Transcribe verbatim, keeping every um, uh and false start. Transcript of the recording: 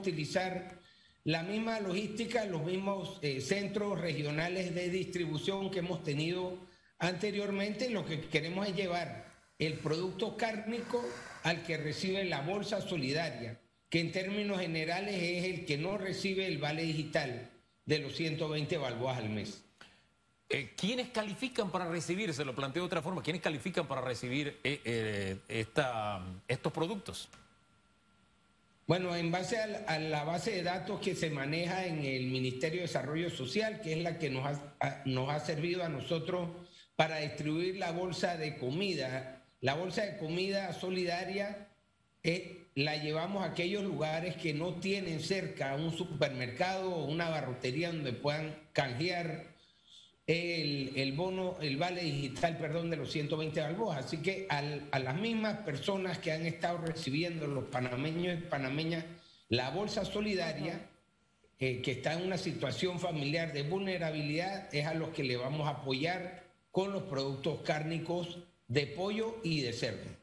utilizar la misma logística, los mismos eh, centros regionales de distribución que hemos tenido anteriormente. Lo que queremos es llevar el producto cárnico al que recibe la bolsa solidaria, que en términos generales es el que no recibe el vale digital de los ciento veinte balboas al mes. Eh, ¿Quiénes califican para recibir, se lo planteo de otra forma, quiénes califican para recibir eh, eh, esta, estos productos? Bueno, en base a la, a la base de datos que se maneja en el Ministerio de Desarrollo Social, que es la que nos ha, a, nos ha servido a nosotros para distribuir la bolsa de comida. La bolsa de comida solidaria eh, la llevamos a aquellos lugares que no tienen cerca un supermercado o una barrotería donde puedan canjear el, el bono, el vale digital, perdón, de los ciento veinte balboas. Así que al, a las mismas personas que han estado recibiendo, los panameños y panameñas, la bolsa solidaria, eh, que está en una situación familiar de vulnerabilidad, es a los que le vamos a apoyar con los productos cárnicos de pollo y de cerdo.